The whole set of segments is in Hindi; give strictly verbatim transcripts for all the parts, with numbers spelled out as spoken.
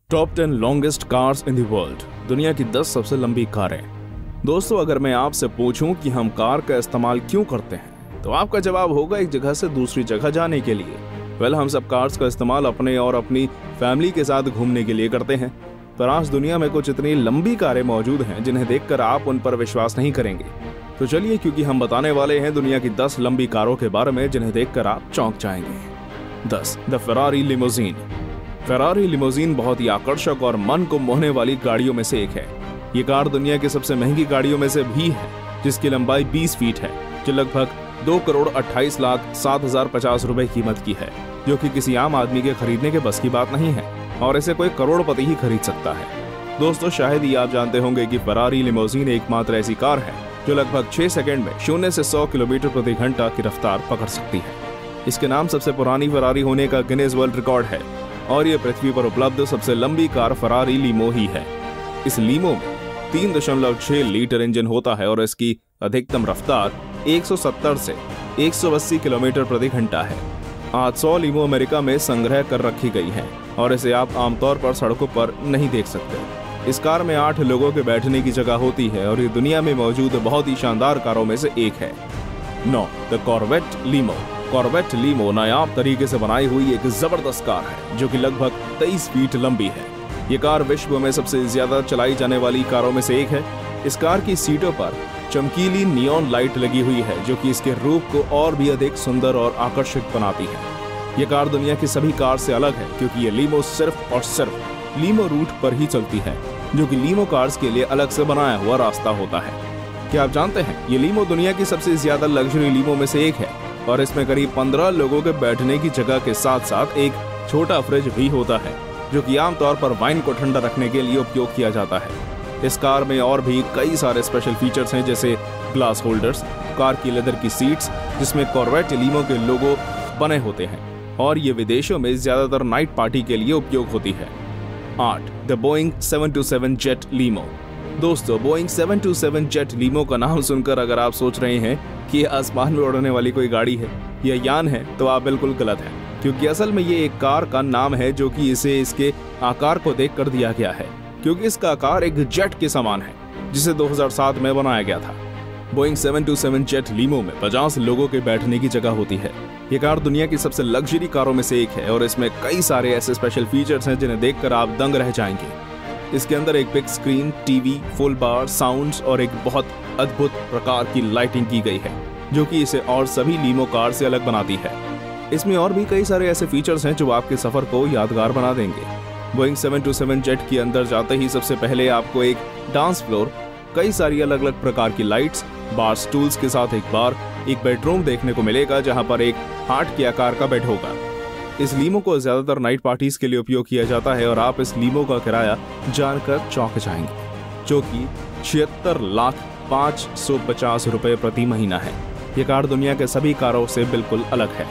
Top ten longest cars in the world, दुनिया की दस सबसे लंबी कारें। दोस्तों, अगर मैं आपसे पूछूं कि हम कार का इस्तेमाल क्यों करते हैं, तो आपका जवाब होगा एक जगह से दूसरी जगह जाने के लिए। वेल, हम सब कार्स का इस्तेमाल अपने और अपनी फैमिली के साथ घूमने के लिए करते हैं, पर आज दुनिया में कुछ इतनी लंबी कारें मौजूद हैं जिन्हें देखकर आप उन पर विश्वास नहीं करेंगे। तो चलिए, क्योंकि हम बताने वाले हैं दुनिया की दस लंबी कारों के बारे में जिन्हें देखकर आप चौंक जाएंगे। दस the Ferrari limousine. Ferrari limousine बहुत ही आकर्षक और मन को मोहने वाली गाड़ियों में से एक है। ये कार दुनिया की सबसे महंगी गाड़ियों में से भी है, जिसकी लंबाई बीस फीट है, जो लगभग दो करोड़ अट्ठाईस लाख सात हजार पचास रुपए कीमत की है, जो कि किसी आम आदमी के खरीदने के बस की बात नहीं है, और इसे कोई करोड़पति ही खरीद सकता है। दोस्तों, शायद ही आप जानते होंगे कि फेरारी लिमोजीन एकमात्र ऐसी कार है जो लगभग छह सेकंड में शून्य से सौ किलोमीटर प्रति घंटा की रफ्तार पकड़ सकती है। इसके नाम सबसे पुरानी फेरारी होने का गिनीज वर्ल्ड रिकॉर्ड है, और ये पृथ्वी पर उपलब्ध सबसे लंबी कार फेरारी लीमो ही है। इस लीमो में तीन दशमलव छह लीटर इंजन होता है और इसकी अधिकतम रफ्तार एक सौ सत्तर से एक सौ अस्सी किलोमीटर प्रति घंटा है। आज सौ लीमो अमेरिका में संग्रह कर रखी गई है, और इसे आप आमतौर पर सड़कों पर नहीं देख सकते। इस कार में आठ लोगों के बैठने की जगह होती है, और ये दुनिया में मौजूद बहुत ही शानदार कारों में से एक है। नौ the Corvette limo. Corvette limo नायाब तरीके से बनाई हुई एक जबरदस्त कार है, जो कि लगभग तेईस फीट लंबी है। ये कार विश्व में सबसे ज्यादा चलाई जाने वाली कारों में से एक है। इस कार की सीटों पर चमकीली नियॉन लाइट लगी हुई है, जो कि इसके रूप को और भी अधिक सुंदर और आकर्षक बनाती है। ये कार दुनिया की सभी कार से अलग है, क्योंकि ये लीमो सिर्फ और सिर्फ लीमो रूट पर ही चलती है, जो कि लीमो कार्स के लिए अलग से बनाया हुआ रास्ता होता है। क्या आप जानते हैं, ये लीमो दुनिया की सबसे ज्यादा लग्जरी लीमो में से एक है, और इसमें करीब पंद्रह लोगों के बैठने की जगह के साथ साथ एक छोटा फ्रिज भी होता है, जो कि आमतौर पर वाइन को ठंडा रखने के लिए उपयोग किया जाता है। इस कार में और भी कई सारे स्पेशल फीचर्स हैं, जैसे ग्लास होल्डर्स, कार की लेदर की सीट्स जिसमें कॉर्वेट लीमो के लोगो बने होते हैं, और ये विदेशों में ज्यादातर नाइट पार्टी के लिए उपयोग होती है। आठ the Boeing seven two seven jet limo. दोस्तों, Boeing seven two seven jet limo का नाम सुनकर अगर आप सोच रहे हैं कि ये आसमान में उड़ने वाली कोई गाड़ी है या यान है, तो आप बिल्कुल गलत हैं, क्योंकि असल में ये एक कार का नाम है, जो कि इसे इसके आकार को देखकर दिया गया है, क्योंकि इसका आकार एक जेट के समान है, जिसे दो हज़ार सात में बनाया गया था। Boeing seven two seven jet limo में पचास लोगों के बैठने की जगह होती है। ये कार दुनिया की सबसे लग्जरी कारों में से एक है, और इसमें कई सारे ऐसे स्पेशल फीचर्स हैं जिन्हें देखकर आप दंग रह जाएंगे। इसके अंदर एक big screen, TV, full bar sounds और एक बहुत अद्भुत प्रकार की लाइटिंग की गई है, जो कि इसे और सभी लीमो कार से अलग बनाती है। इसमें और भी कई सारे ऐसे फीचर्स हैं जो आपके सफर को यादगार बना देंगे। Boeing seven two seven jet के अंदर जाते ही सबसे पहले आपको एक डांस फ्लोर, कई सारी अलग अलग प्रकार की लाइट्स, बार स्टूल्स के साथ एक बार, एक बेडरूम देखने को मिलेगा, जहां पर एक हार्ट के आकार का बेड होगा। इस लीमो को ज्यादातर नाइट पार्टीज के लिए उपयोग किया जाता है, और आप इस लीमो का किराया जानकर चौंक जाएंगे, जो कि छिहत्तर लाख पाँच सौ पचास रुपए प्रति महीना है। ये कार दुनिया के सभी कारों से बिल्कुल अलग है।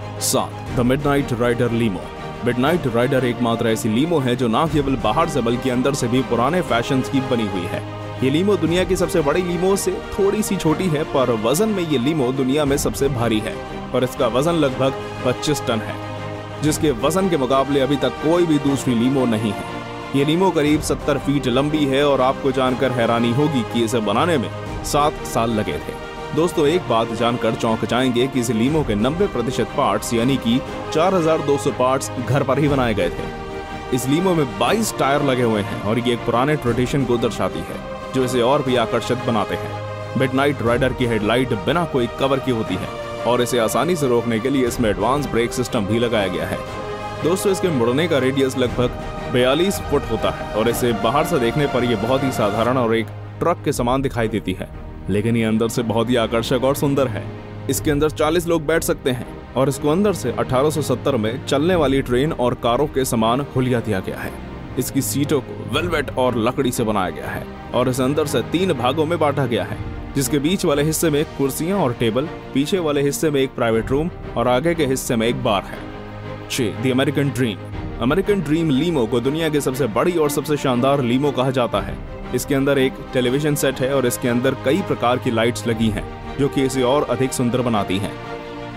सात the Midnight Rider limo. Midnight Rider एकमात्र ऐसी लीमो है जो न केवल बाहर से बल्कि अंदर से भी पुराने फैशन की बनी हुई है। ये लीमो दुनिया की सबसे बड़ी लीमो से थोड़ी सी छोटी है, पर वजन में ये लीमो दुनिया में सबसे भारी है, और इसका वजन लगभग पच्चीस टन है, जिसके वजन के मुकाबले अभी तक कोई भी दूसरी लीमो नहीं है। ये लीमो करीब सत्तर फीट लंबी है, और आपको जानकर हैरानी होगी कि इसे बनाने में सात साल लगे थे। दोस्तों, एक बात जानकर चौंक जाएंगे कि इस लीमो के नब्बे प्रतिशत पार्ट्स यानी कि चार हज़ार दो सौ पार्ट्स घर पर ही बनाए गए थे। इस लीमो में बाईस टायर लगे हुए हैं, और ये एक पुराने ट्रेडिशन को दर्शाती है, जो इसे और भी आकर्षक बनाते हैं। मिडनाइट राइडर की हेडलाइट बिना कोई कवर की होती है, और इसे आसानी से रोकने के लिए इसमें एडवांस ब्रेक सिस्टम भी लगाया गया है। दोस्तों, इसके मुड़ने का रेडियस लगभग बयालीस फुट होता है, और इसे बाहर से देखने पर यह बहुत ही साधारण और एक ट्रक के समान दिखाई देती है, लेकिन ये अंदर से बहुत ही आकर्षक और सुंदर है। इसके अंदर चालीस लोग बैठ सकते हैं, और इसको अंदर से अठारह सौ सत्तर में चलने वाली ट्रेन और कारों के समान हुलिया दिया गया है। इसकी सीटों को वेलवेट और लकड़ी से बनाया गया है, और इसे अंदर से तीन भागों में बांटा गया है, जिसके बीच वाले हिस्से में कुर्सियां और टेबल, पीछे वाले हिस्से में एक प्राइवेट रूम, और आगे के हिस्से में एक बार है। छह the American Dream. American Dream limo को दुनिया की सबसे बड़ी और सबसे शानदार लीमो कहा जाता है। इसके अंदर एक टेलीविजन सेट है, और इसके अंदर कई प्रकार की लाइट्स लगी हैं, जो कि इसे और अधिक सुंदर बनाती हैं।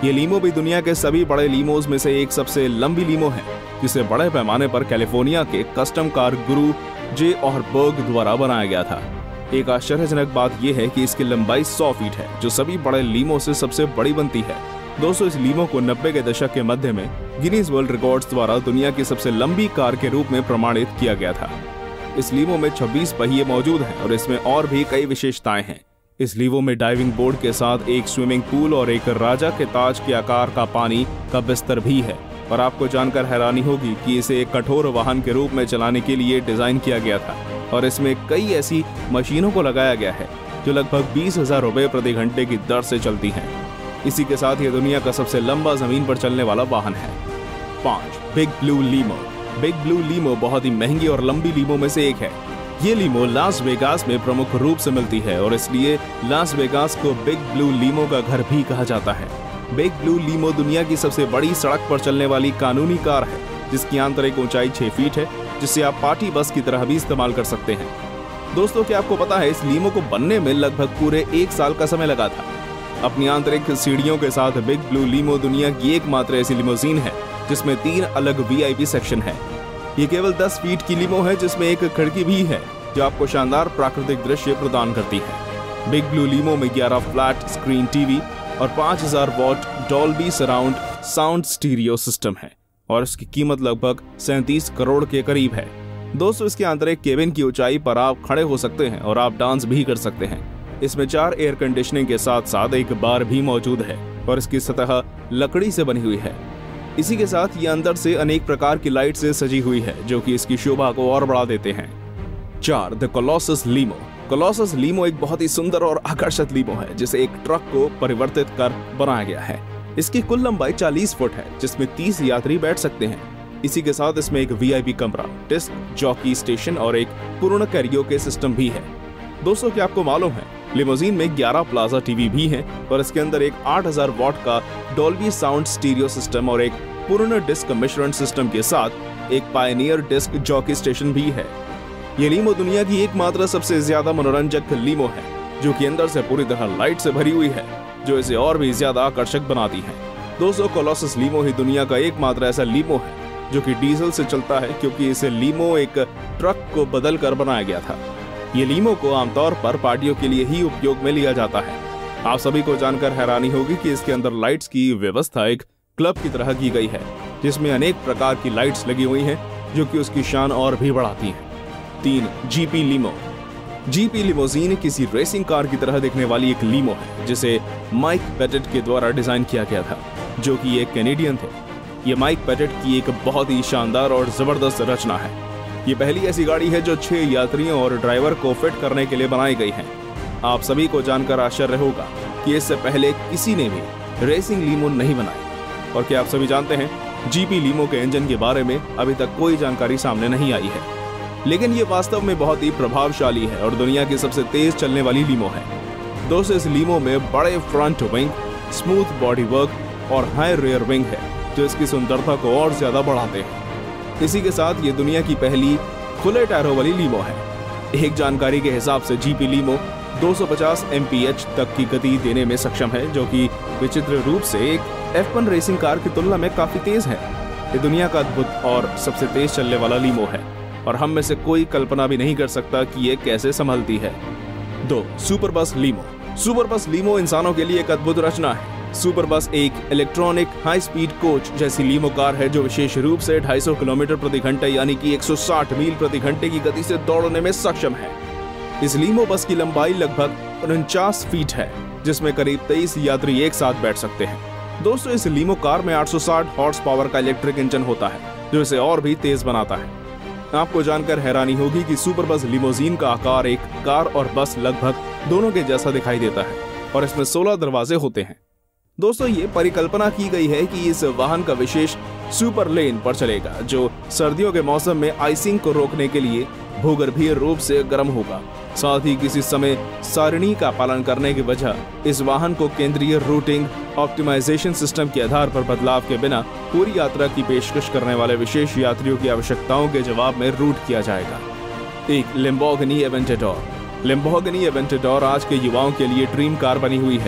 ये लीमो भी दुनिया के सभी बड़े लीमोज में से एक सबसे लंबी लीमो है, जिसे बड़े पैमाने पर कैलिफोर्निया के कस्टम कार गुरु जे और बर्ग द्वारा बनाया गया था। एक आश्चर्यजनक बात यह है कि इसकी लंबाई सौ फीट है, जो सभी बड़े लीमो से सबसे बड़ी बनती है। दोस्तों, इस लीमो को नब्बे के दशक के मध्य में गिनीज वर्ल्ड रिकॉर्ड्स द्वारा दुनिया की सबसे लंबी कार के रूप में प्रमाणित किया गया था। इस लीमो में छब्बीस पहिए मौजूद हैं और इसमें और भी कई विशेषताएं हैं। इस लीमो में डाइविंग बोर्ड के साथ एक स्विमिंग पूल और एक राजा के ताज के आकार का पानी का बिस्तर भी है। और आपको जानकर हैरानी होगी कि इसे एक कठोर वाहन के रूप में चलाने के लिए डिजाइन किया गया था और इसमें कई ऐसी मशीनों को लगाया गया है जो लगभग बीस हजार रुपए प्रति घंटे की दर से चलती हैं। इसी के साथ ये दुनिया का सबसे लंबा जमीन पर चलने वाला वाहन है। पाँच, Big Blue limo. Big Blue limo बहुत ही महंगी और लंबी लीमो में से एक है। ये लीमो लास वेगास में प्रमुख रूप से मिलती है और इसलिए लास वेगास को बिग ब्लू लीमो का घर भी कहा जाता है। बिग ब्लू लीमो दुनिया की सबसे बड़ी सड़क पर चलने वाली कानूनी कार है, जिसकी आंतरिक ऊंचाई छह फीट है, जिसे आप पार्टी बस की तरह भी इस्तेमाल कर सकते हैं। दोस्तों, क्या आपको पता है इस लीमो को बनने में लगभग पूरे एक साल का समय लगा था। अपनी आंतरिक सीढ़ियों के साथ बिग ब्लू लीमो दुनिया की एकमात्र ऐसी लिमोजीन है जिसमें तीन अलग वीआईपी सेक्शन है। ये केवल दस फीट की लीमो है जिसमें एक खिड़की भी है जो आपको शानदार प्राकृतिक दृश्य प्रदान करती है। बिग ब्लू लीमो में ग्यारह फ्लैट स्क्रीन टीवी और पाँच हज़ार watt Dolby surround sound stereo system है और इसकी कीमत लगभग सैंतीस करोड़ के करीब है। दोस्तों, इसके आंतरिक केबिन की ऊंचाई पर आप खड़े हो सकते हैं और आप डांस भी कर सकते हैं। इसमें चार एयर कंडीशनिंग के साथ साथ एक बार भी मौजूद है और इसकी सतह लकड़ी से बनी हुई है। इसी के साथ ये अंदर से अनेक प्रकार की लाइट से सजी हुई है जो कि इसकी शोभा को और बढ़ा देते हैं। चार, द कोलोसस लीमो। कोलोसस लीमो एक बहुत ही सुंदर और आकर्षक लीमो है जिसे एक ट्रक को परिवर्तित कर बनाया गया है। इसकी कुल लंबाई चालीस फुट है जिसमें तीस यात्री बैठ सकते हैं। इसी के साथ इसमें एक वीआईपी कमरा, डिस्क जॉकी स्टेशन और एक पूर्ण कैरियोके सिस्टम भी है। दोस्तों, क्या आपको मालूम है लिमोजीन में ग्यारह प्लाजा टीवी भी हैं और इसके अंदर एक आठ हज़ार वॉट का डॉल्बी साउंड स्टीरियो सिस्टम और एक पूर्ण डिस्क मिश्रण सिस्टम के साथ एक पायनियर डिस्क जॉकी स्टेशन भी है। ये लीमो दुनिया की एकमात्र सबसे ज्यादा मनोरंजक लीमो है जो कि अंदर से पूरी तरह लाइट से भरी हुई है, जो इसे और भी ज्यादा आकर्षक बनाती है। दोस्तों, कोलोसस लीमो ही दुनिया का एकमात्र ऐसा लीमो है जो कि डीजल से चलता है, क्योंकि इसे लीमो एक ट्रक को बदल कर बनाया गया था। ये लीमो को आमतौर पर पार्टियों के लिए ही उपयोग में लिया जाता है। आप सभी को जानकर हैरानी होगी कि इसके अंदर लाइट्स की व्यवस्था एक क्लब की तरह की गई है, जिसमें अनेक प्रकार की लाइट्स लगी हुई हैं जो कि उसकी शान और भी बढ़ाती हैं। तीन, जीपी लीमो। जीपी लिमोजीन किसी रेसिंग कार की तरह दिखने वाली एक लीमो है जिसे माइक पेटेट के द्वारा डिजाइन किया गया था, जो कि एक कैनेडियन थे। ये माइक पेटेट की एक बहुत ही शानदार और जबरदस्त रचना है। ये पहली ऐसी गाड़ी है जो छह यात्रियों और ड्राइवर को फिट करने के लिए बनाई गई है। आप सभी को जानकर आश्चर्य होगा कि इससे पहले किसी ने भी रेसिंग लीमो नहीं बनाई। और क्या आप सभी जानते हैं, जीपी लीमो के इंजन के बारे में अभी तक कोई जानकारी सामने नहीं आई है, लेकिन ये वास्तव में बहुत ही प्रभावशाली है और दुनिया की सबसे तेज चलने वाली लीमो है। दोस्तों, इस लीमो में बड़े front wing, smooth body work और हाई रियर विंग है जो इसकी सुंदरता को और ज्यादा बढ़ाते हैं। इसी के साथ ये दुनिया की पहली खुले टायरों वाली लीमो है। एक जानकारी के हिसाब से जीपी लीमो दो सौ पचास एम पी एच तक की गति देने में सक्षम है, जो कि विचित्र रूप से एक एफ वन रेसिंग कार की तुलना में काफी तेज है। ये दुनिया का अद्भुत और सबसे तेज चलने वाला लीमो है और हम में से कोई कल्पना भी नहीं कर सकता कि ये कैसे संभलती है। दो, सुपर बस लीमो। सुपर बस लीमो इंसानों के लिए एक अद्भुत रचना है। सुपर बस एक इलेक्ट्रॉनिक हाई स्पीड कोच जैसी लीमो कार है जो विशेष रूप से दो सौ पचास किलोमीटर प्रति घंटे यानी कि एक सौ साठ मील प्रति घंटे की गति से दौड़ने में सक्षम है। इस लीमो बस की लंबाई लगभग उनचास फीट है, जिसमें करीब तेईस यात्री एक साथ बैठ सकते हैं। दोस्तों, इस लीमो कार में आठ सौ साठ हॉर्स पावर का इलेक्ट्रिक इंजन होता है जो इसे और भी तेज बनाता है। आपको जानकर हैरानी होगी कि सुपर बस लिमोजीन का आकार एक कार और बस लगभग दोनों के जैसा दिखाई देता है और इसमें सोलह दरवाजे होते हैं। दोस्तों, ये परिकल्पना की गई है कि इस वाहन का विशेष सुपर लेन पर चलेगा जो सर्दियों के मौसम में आइसिंग को रोकने के लिए भूगर्भीय रूप से गर्म होगा। साथ ही किसी समय सारणी का पालन करने की वजह इस वाहन को केंद्रीय रूटिंग ऑप्टिमाइजेशन सिस्टम के आधार पर बदलाव के बिना पूरी यात्रा की पेशकश करने वाले विशेष यात्रियों की आवश्यकताओं के जवाब में रूट किया जाएगा। एक, लैम्बोर्गिनी एवेंटेडोर। लैम्बोर्गिनी एवेंटेडोर आज के युवाओं के लिए ड्रीम कार बनी हुई है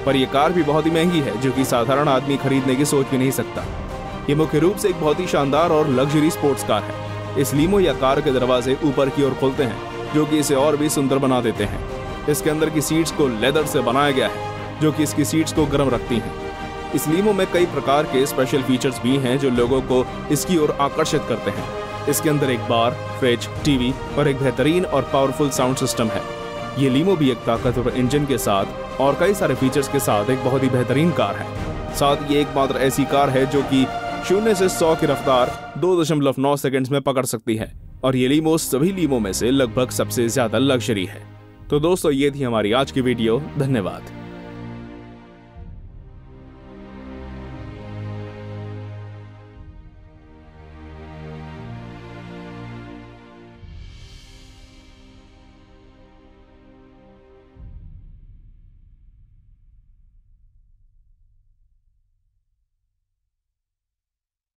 पर यह कार भी बहुत ही महंगी है, जो कि साधारण आदमी खरीदने की सोच भी नहीं सकता। ये मुख्य रूप से एक बहुत ही शानदार और लग्जरी स्पोर्ट्स कार है। इस लीमो या कार के दरवाजे ऊपर की ओर खुलते हैं, जो कि इसे और भी सुंदर बना देते हैं। इसके अंदर की सीट्स को लेदर से बनाया गया है, जो कि इसकी सीट्स को गर्म रखती हैं। इस लीमो में कई प्रकार के स्पेशल फीचर्स भी हैं जो लोगों को इसकी ओर आकर्षित करते हैं। इसके अंदर एक बार, फ्रिज, टीवी और एक बेहतरीन और पावरफुल साउंड सिस्टम है। ये लीमो भी एक ताकतवर इंजन के साथ और कई सारे फीचर्स के साथ एक बहुत ही बेहतरीन कार है। साथ ये एकमात्र ऐसी कार है जो कि शून्य से सौ की रफ्तार दो दशमलव नौ सेकंड्स में पकड़ सकती है, और ये लीमो सभी लीमो में से लगभग सबसे ज्यादा लग्जरी है। तो दोस्तों, ये थी हमारी आज की वीडियो। धन्यवाद।